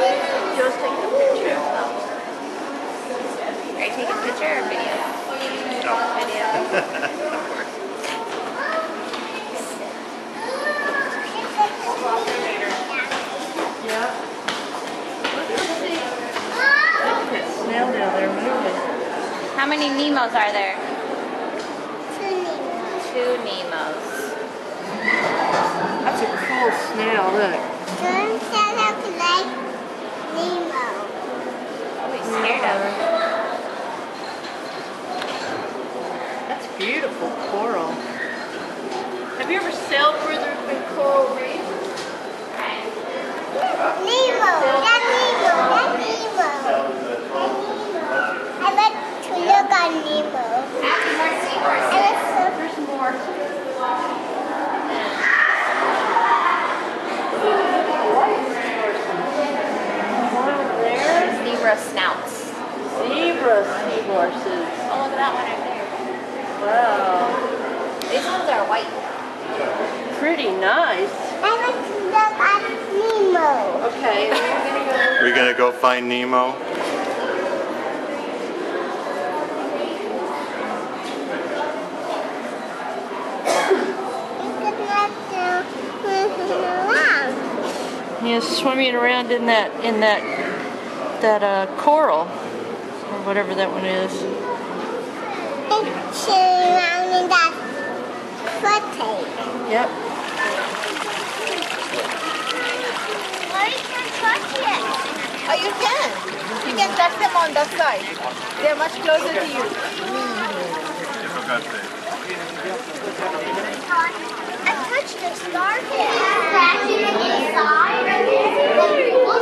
Joe's taking a picture. Are you taking a picture or video? No. Video. Yeah. Let's see. Look at that snail down there moving. How many Nemos are there? 2 Nemos. 2 Nemos. That's a cool snail, look. Don't stand up like Nemo. I'll be scared of him. That's beautiful coral. Have you ever sailed where there's been coral reefs? Nemo. That Nemo. That Nemo. I like to look at Nemo. There's more. Zebra snouts. Zebra seahorses. Oh, look at that one right there. Wow. These ones are white. Pretty nice. I like to look at Nemo. Okay, and we're gonna go. We're gonna go find Nemo. He's swimming around in that coral, or whatever that one is. It's around in that footage. Yep. Or you can touch it. Oh, you can. You can touch them on that side. They're much closer to you. I touched the starfish. Scratching inside.